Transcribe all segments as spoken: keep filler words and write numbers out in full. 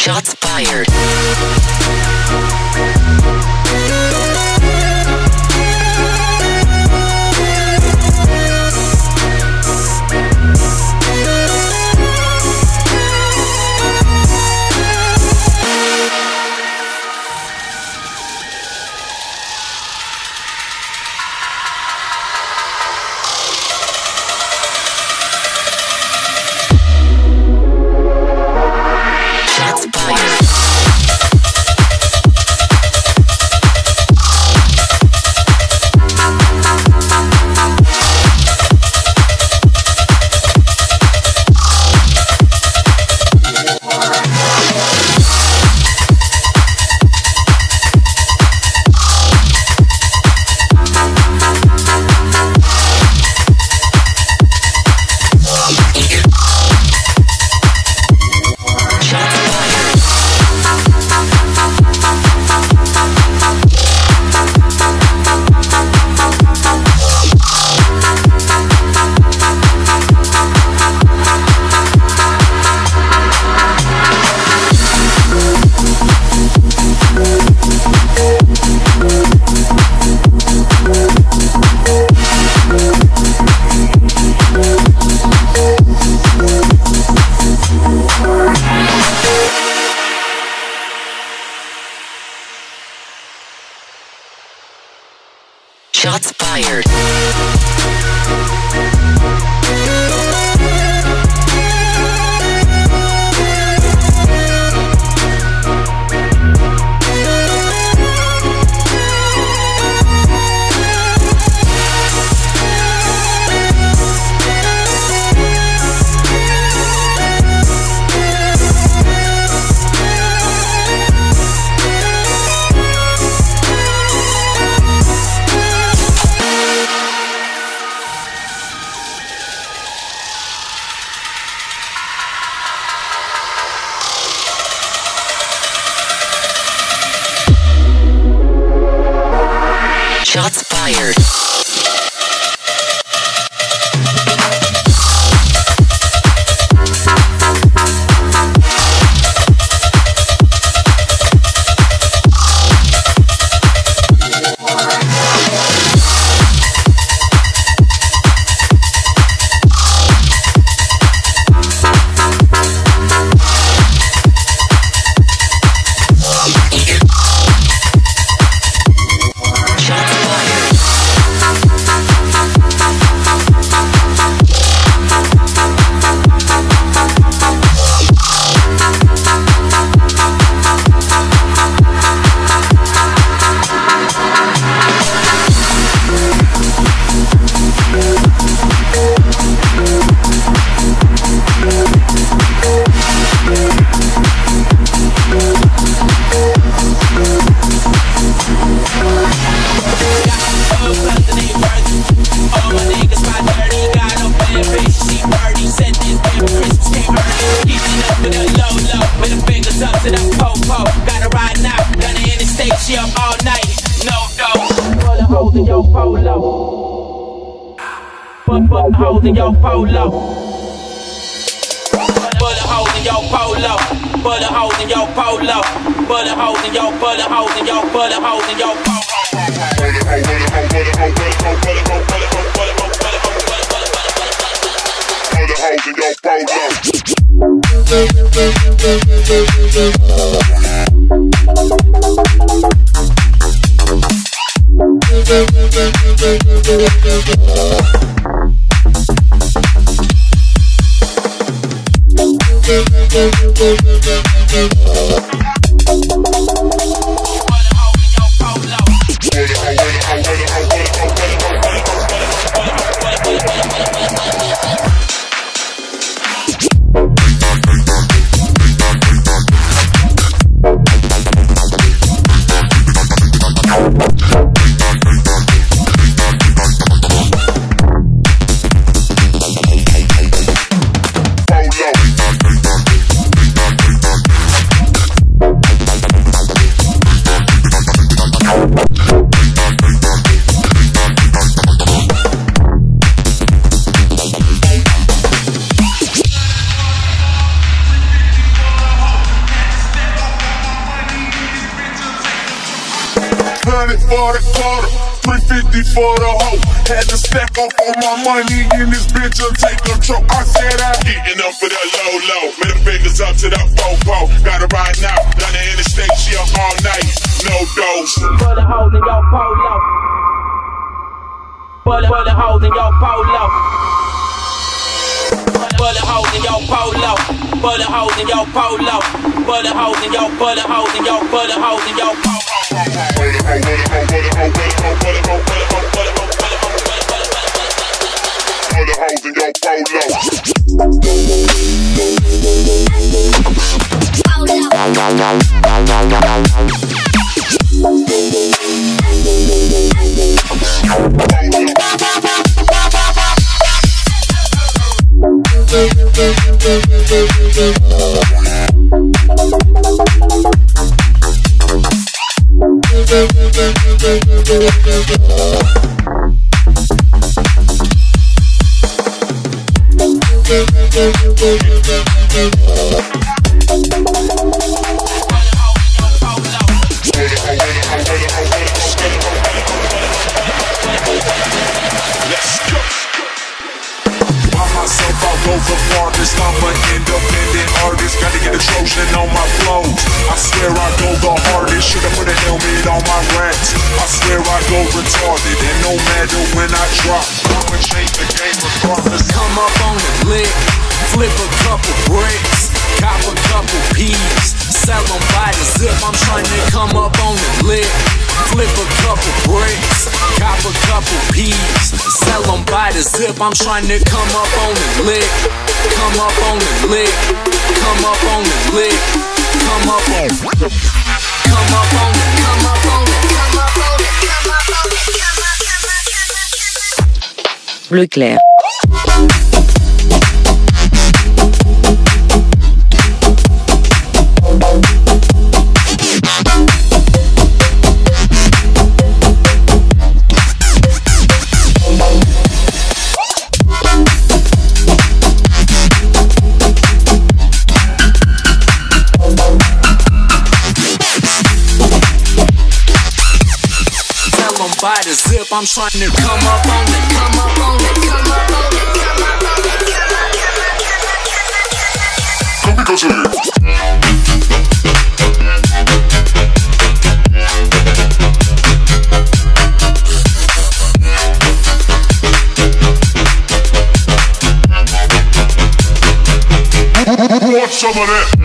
Shots fired. Shots fired. Shots fired. She up all night, no dough. Put a hole in your polo. Put put a hole in your polo. Put a hole in your polo. Put a hole in your polo. Put a hole in your put a hole in your put a hole in your polo. hundred for the quarter, three fifty for the hoe. Had to stack up all my money in this bitch and take control. I said I'm getting up for that low low. Middle fingers up to that fofo. Gotta ride now, down the interstate, she up all night. No dose. For the hoes in your polo. For the, for the hoes in your polo. For the hoes in your polo. For the hoes in your polo. For the hoes in your, for the hoes in your, for the hoes in your polo. For the hoes in your I'm trying to come up on the lick, come up on the lick, come up on the lick, come up on, come up on it, come up on it, come up on it, come up on it, come up, come up, come up. Bleu clair. By the zip, I'm trying to come up on it, come up on it, come up on it, come up on it, come up, come up, come up, come up. Come because of it. Who wants some of that?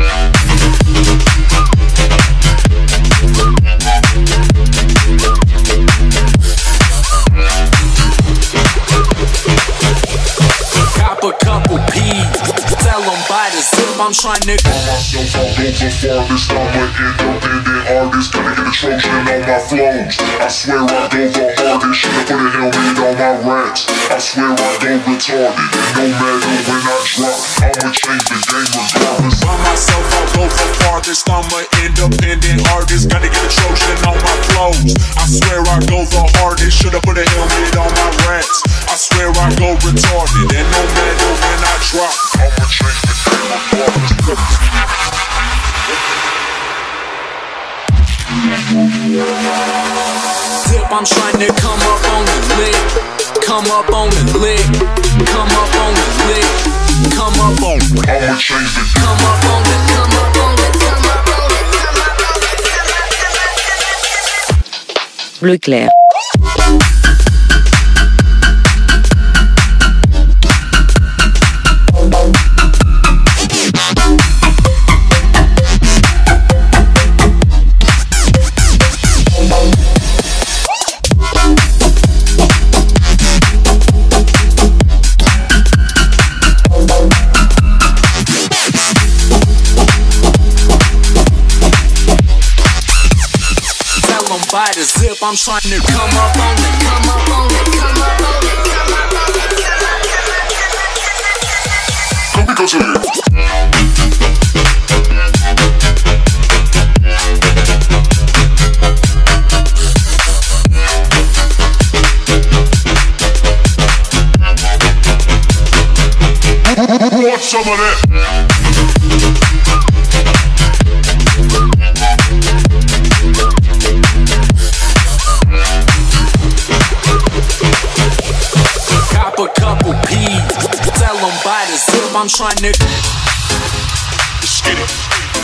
I'm trying to call myself, I'll go the farthest. I'm an independent artist, gonna get a Trojan on my flows. I swear I go the hardest, should've put a helmet on my racks. I swear I go retarded, and no matter when I drop, I'ma change the game regardless. By myself, I'll go the farthest. I'm an independent artist, gotta get a Trojan on my flows. I swear I go the hardest, should've put a helmet on my racks. I swear I go retarded, and no matter when I drop, I'ma change the game regardless. Dip, I'm trying to come up on the lick, come up on the lick, come up on the lick, come up on it. I'ma change the come up on it, come up on it, come up on it, come up on it, come up, come up, come up. Bleu clair. By the zip, I'm trying to come up on it, come up on it, come up on it, come up on it, come up, come up, come up. Come because of it. Who wants some of that? I'm trying to. Let's get it.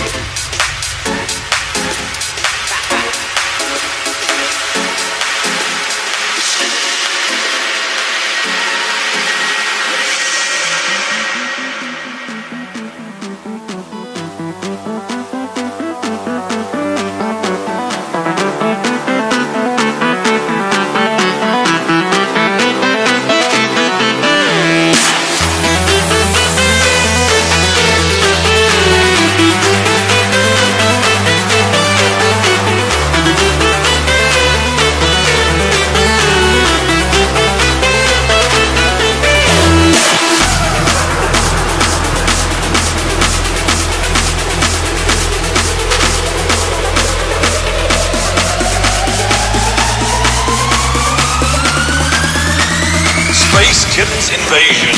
Space Kittens Invasion.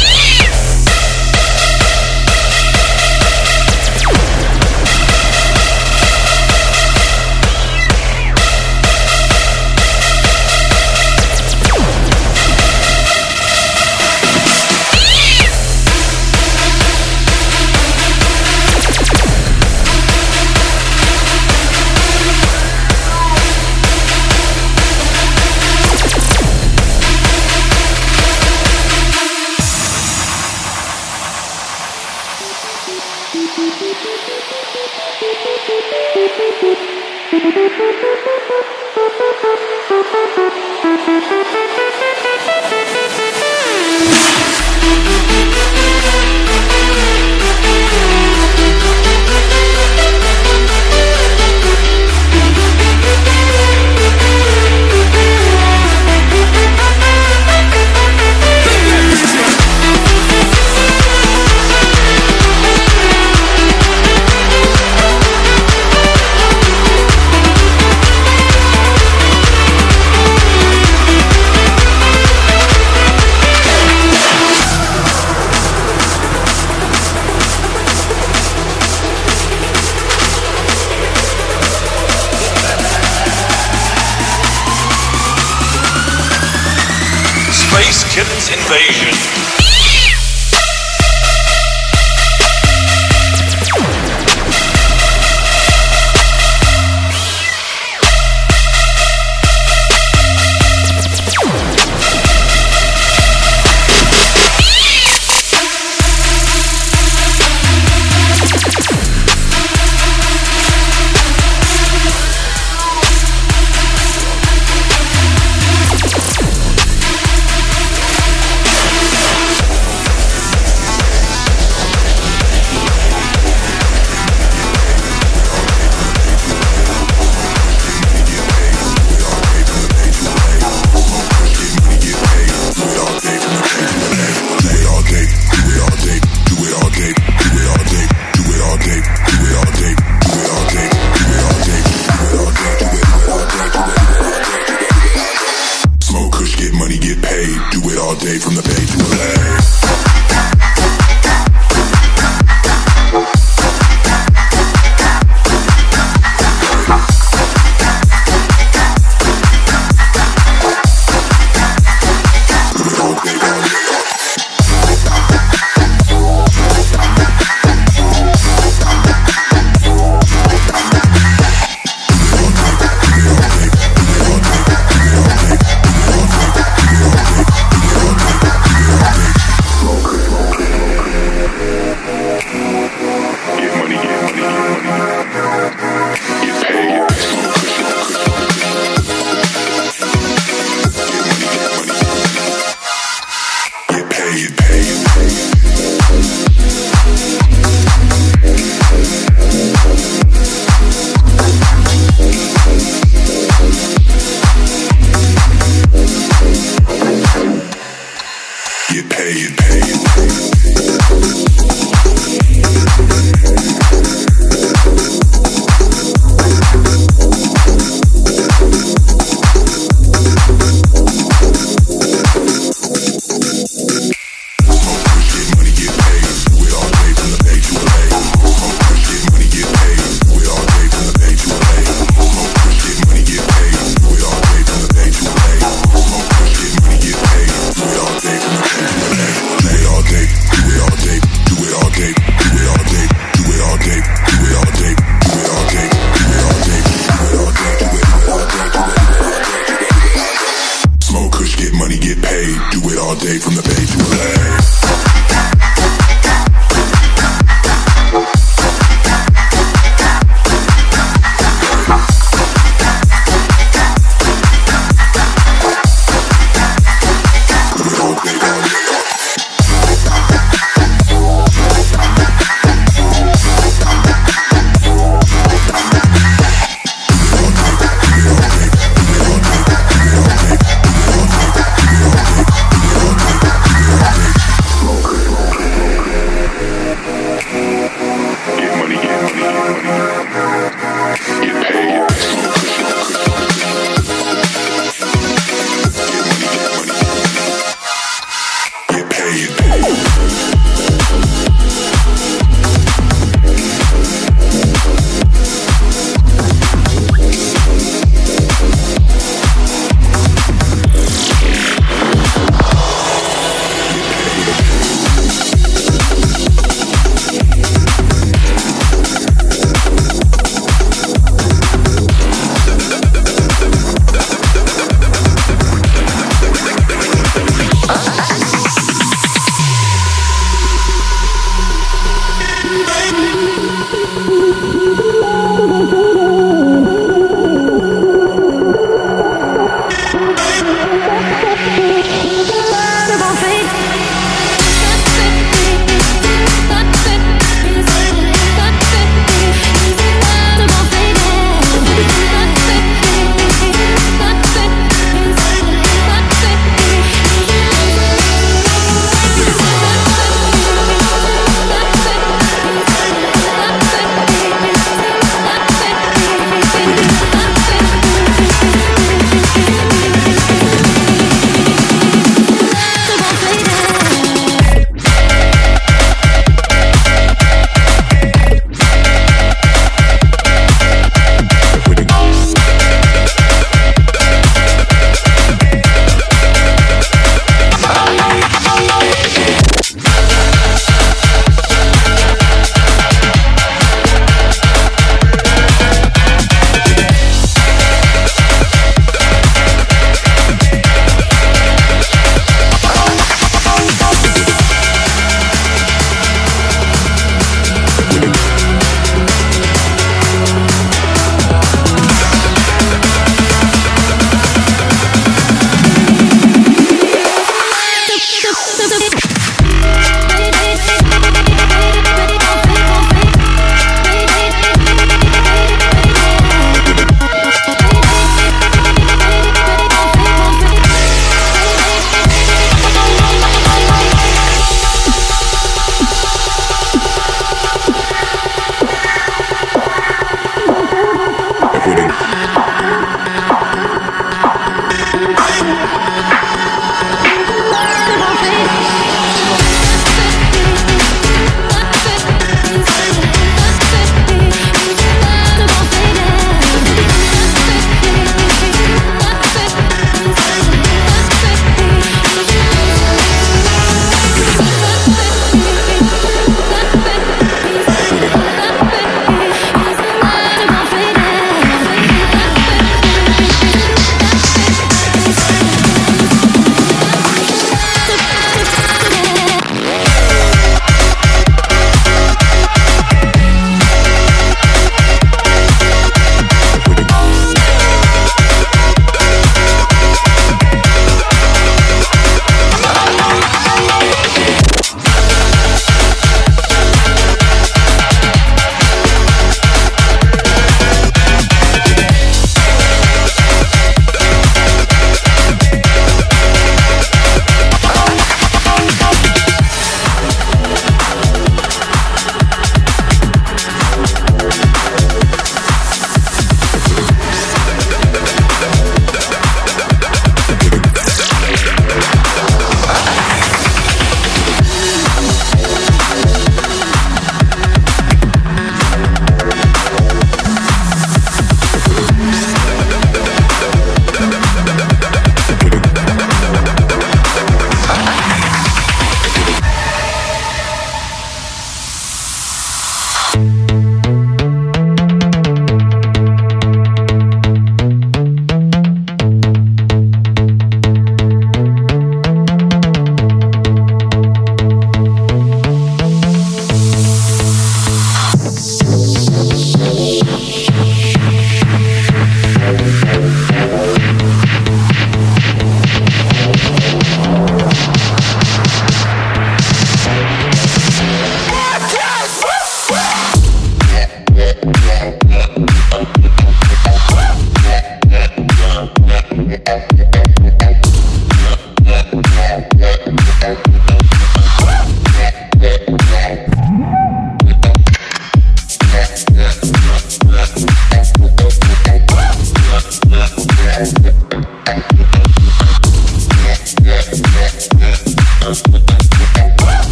Space Kittens Invasion.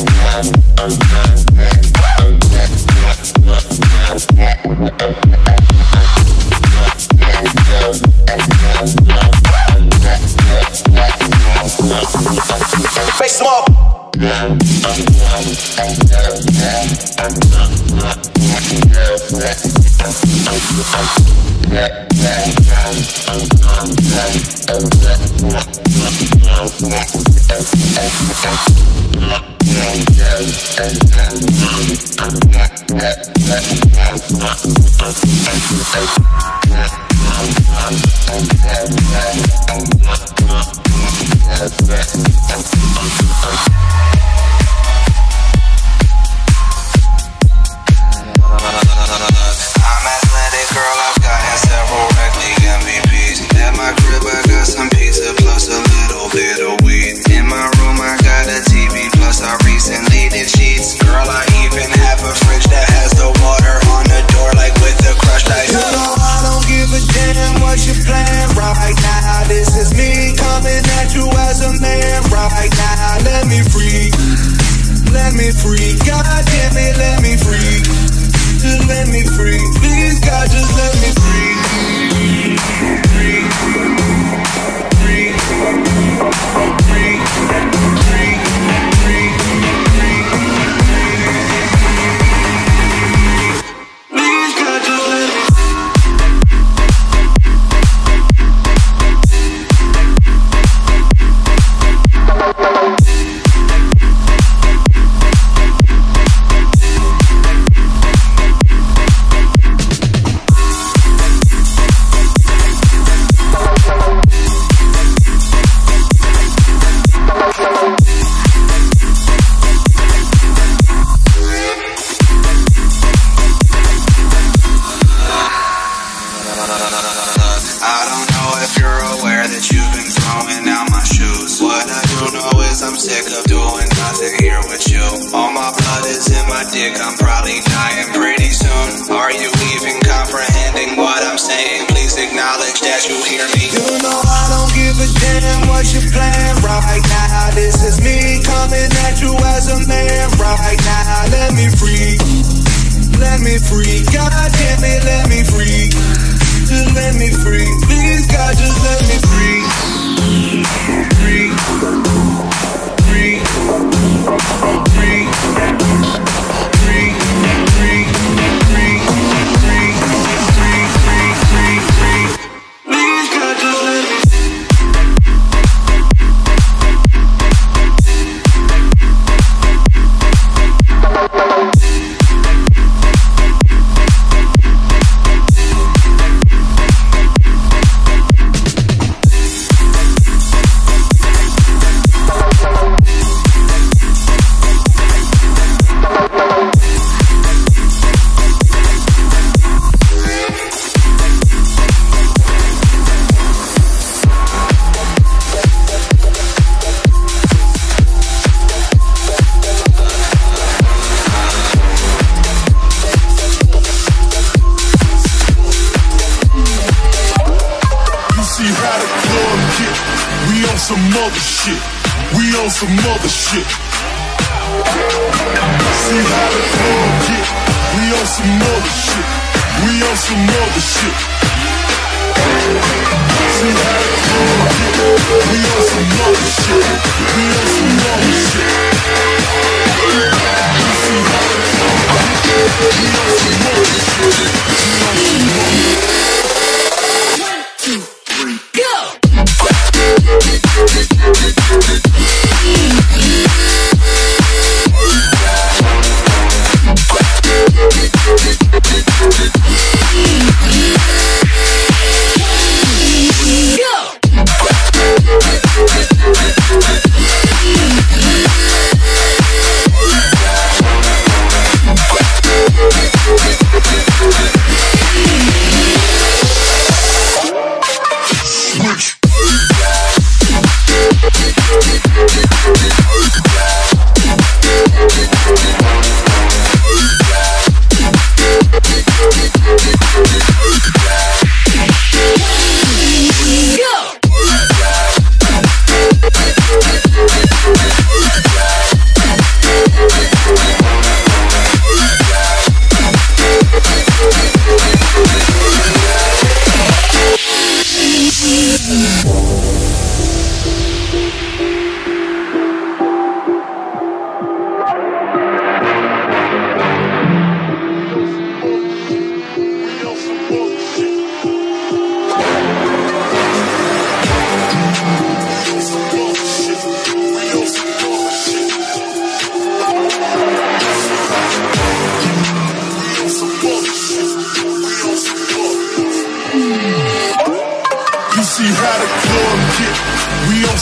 Face them up.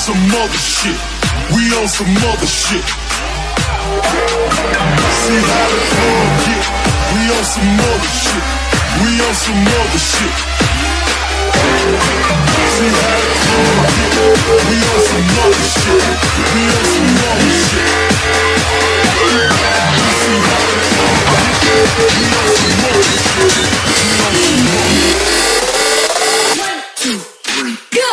some other shit. We on some other shit. See how the club get. We on some other shit. We on some other shit. See how the club get. We on some other shit. We on some other shit. See how the club get. We on some other shit. We on some other shit. One, two, three, go!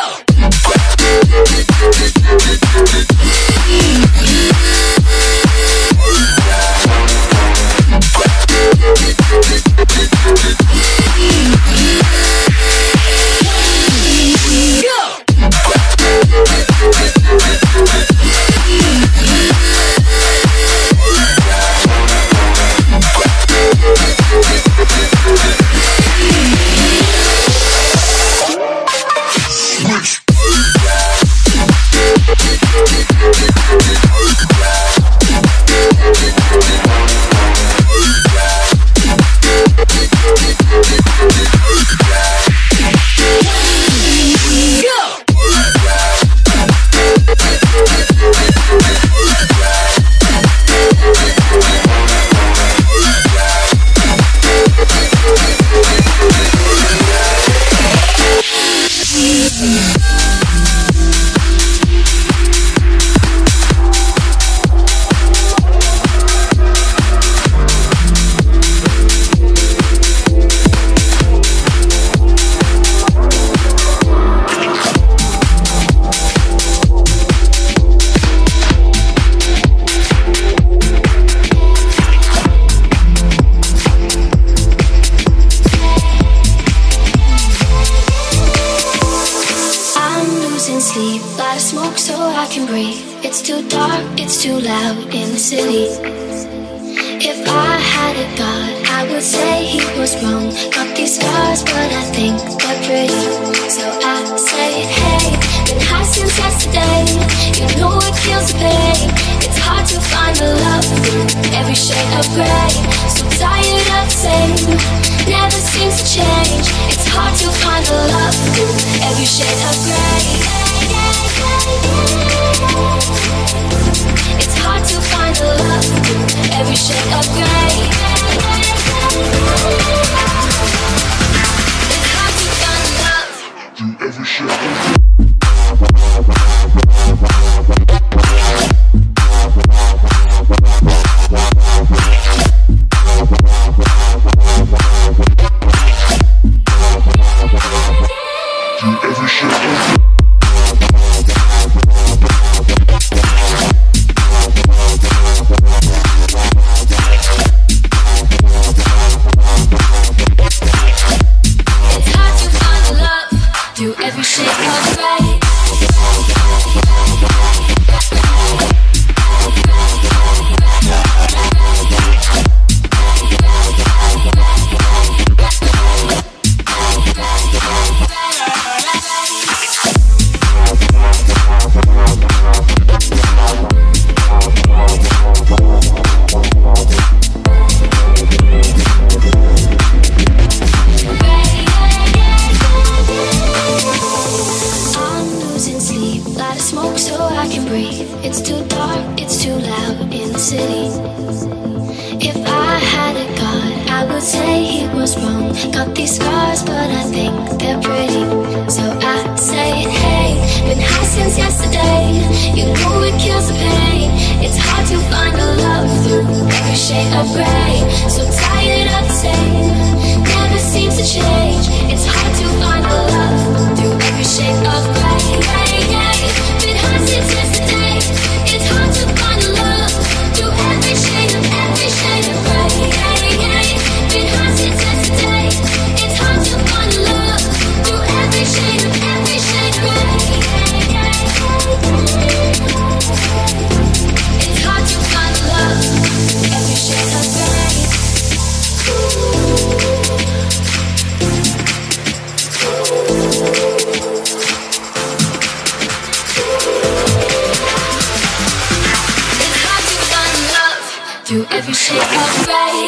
through every shade of gray.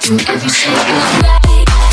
through every shade of gray.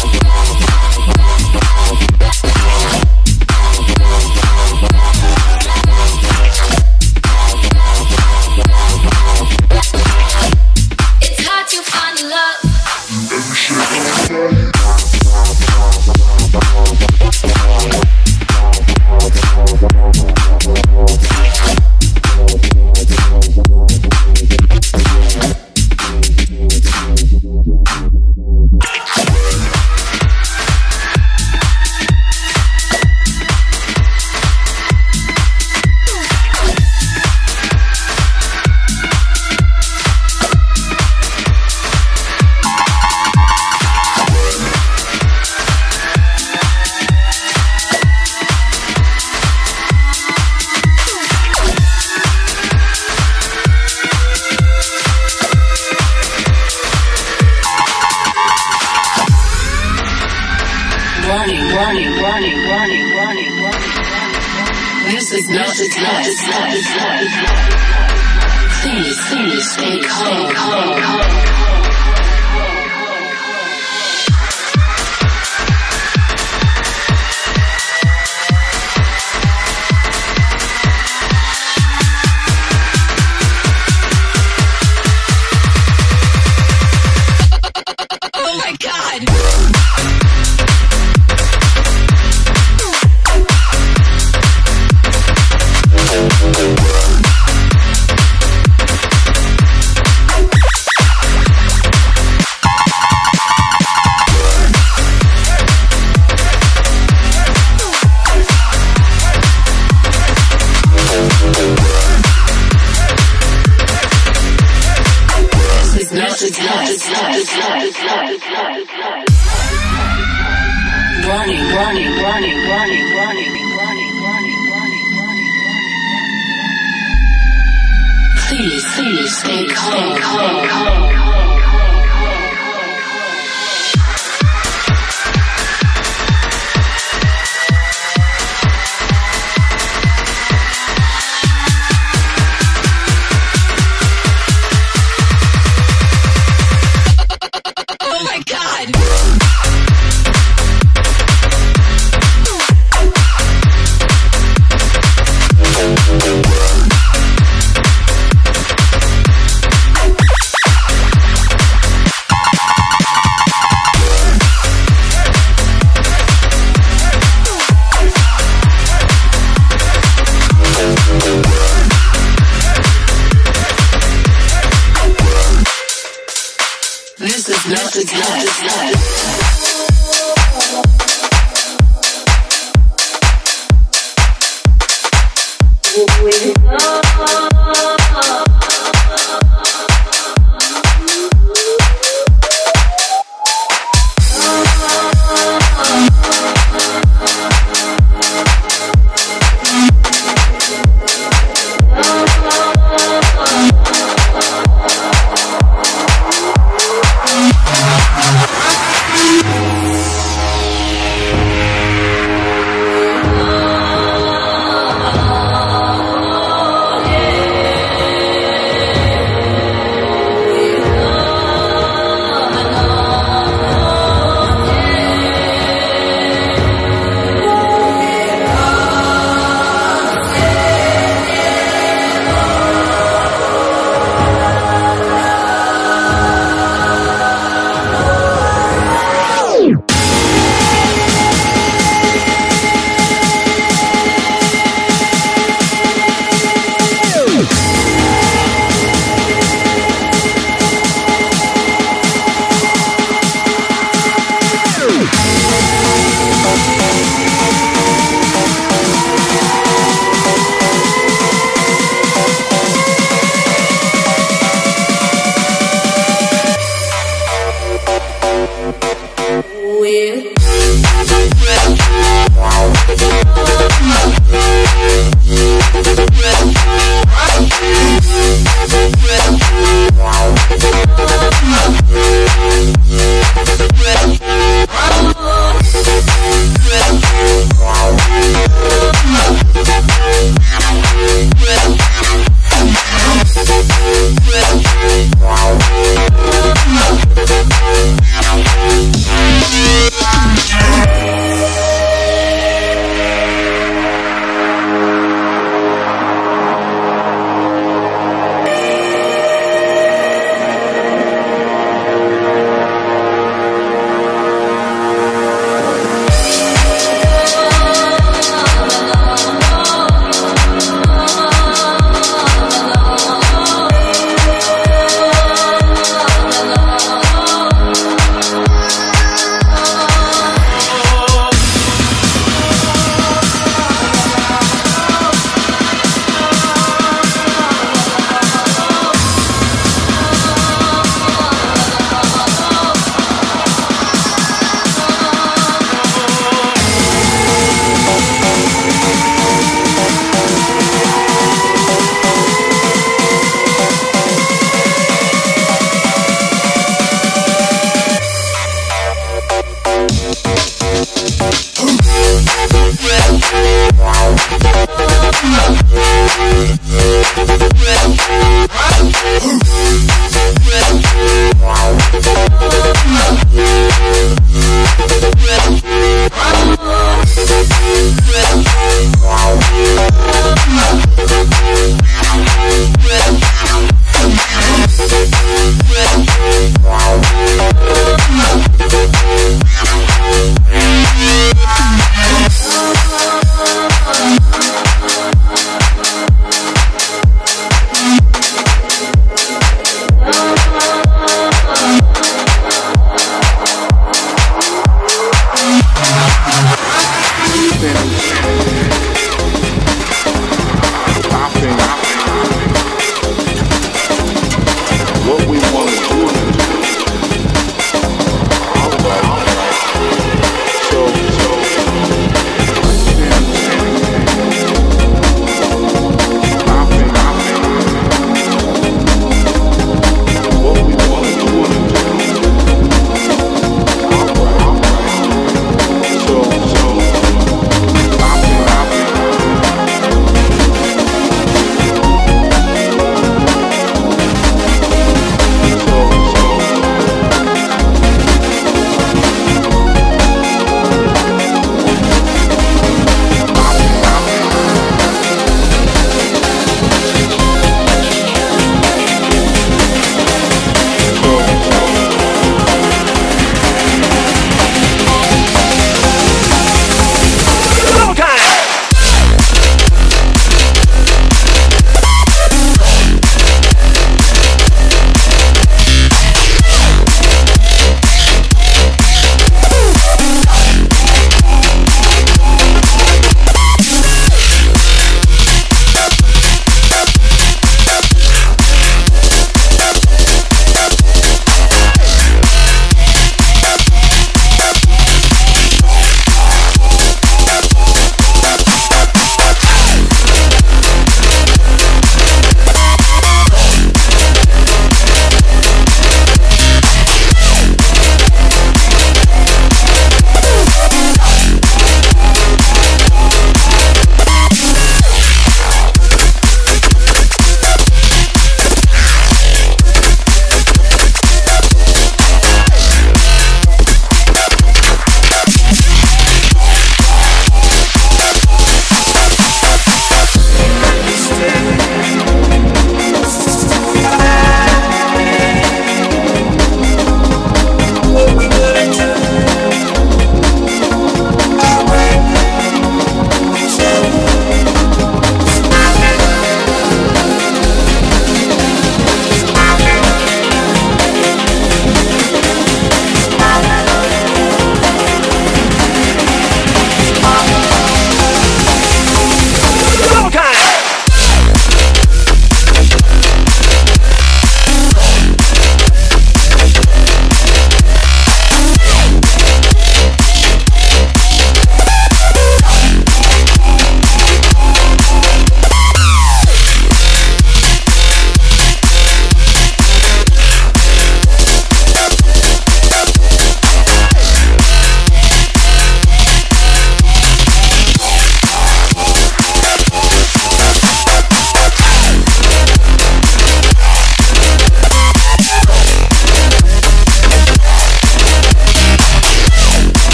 Warning, warning, warning, warning, warning, warning. This is not a test. Please, please stay calm, calm, calm. Warning, warning, warning, warning, warning, warning, warning, warning, warning. Please, please stay calm, calm, calm. This is not a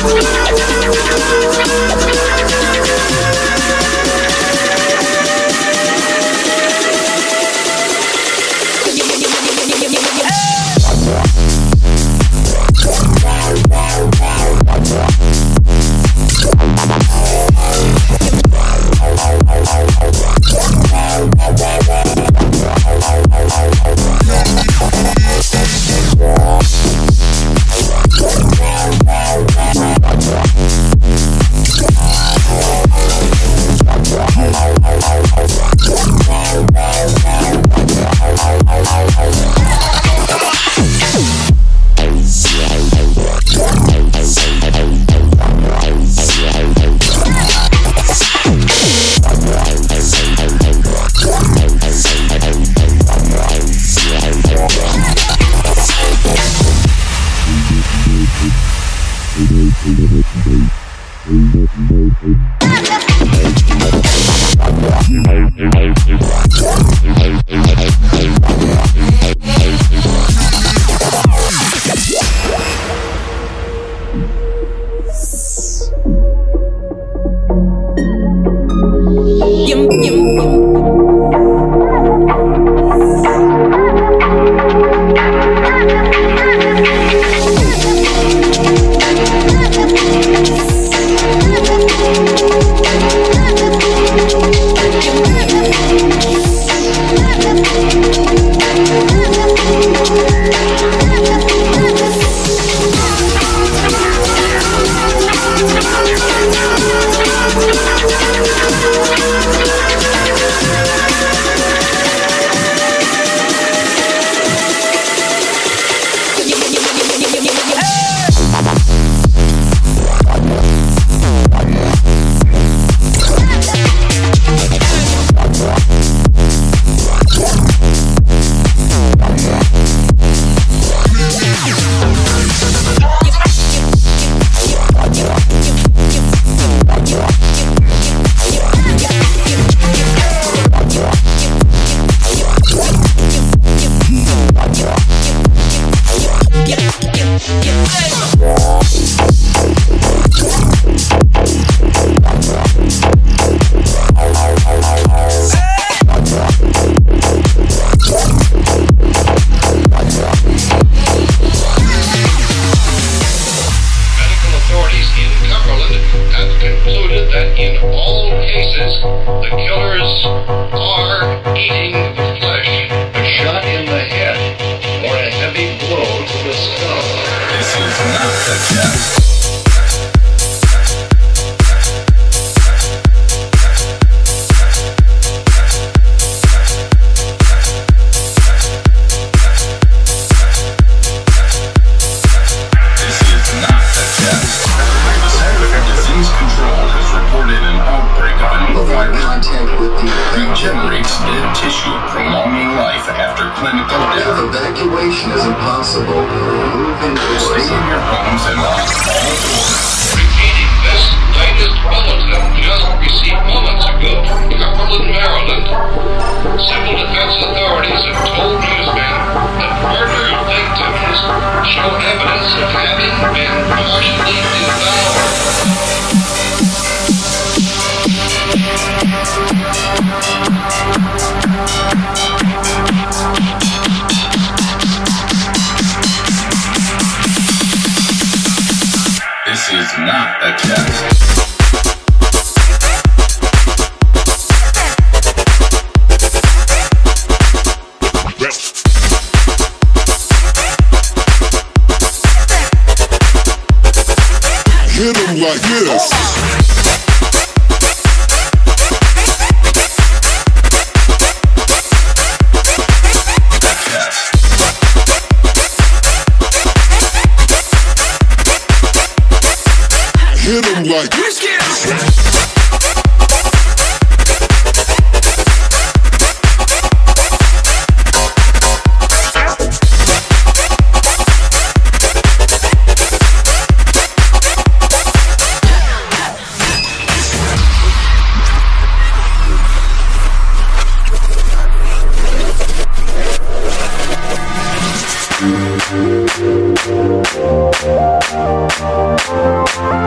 We'll be right back.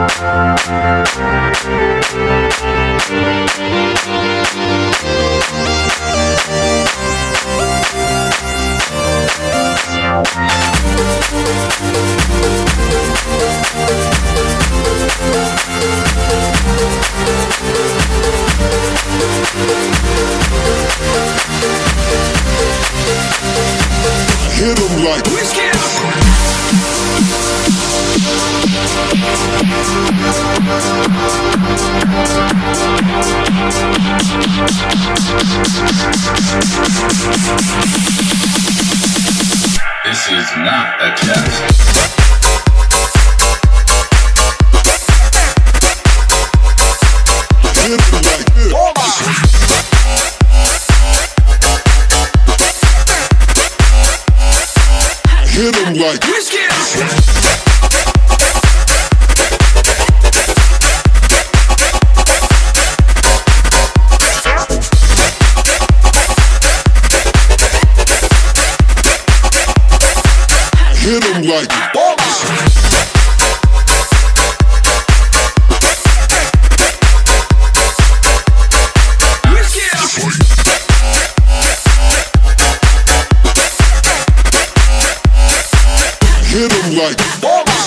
This is not a test. Hit him like this. Hit him like this. Hit him like bombs. Hit him like bombs.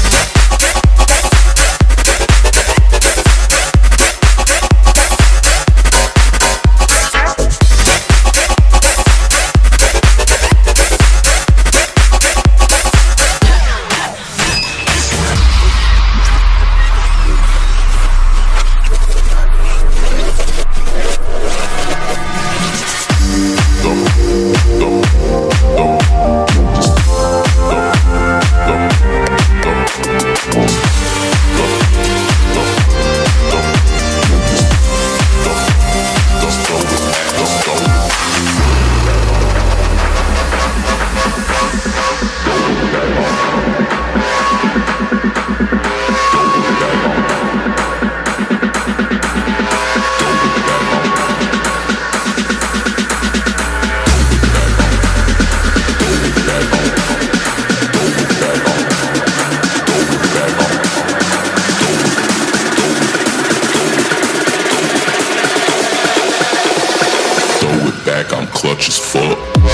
I'm clutch as fuck.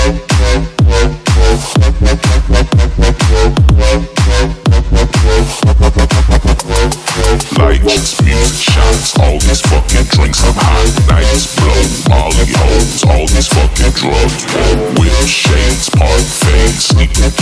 Lights, music, shots, all these fucking drinks. I'm hot, nights blow, Molly hoes, all these fucking drugs. Whip shades, park fades, sneaking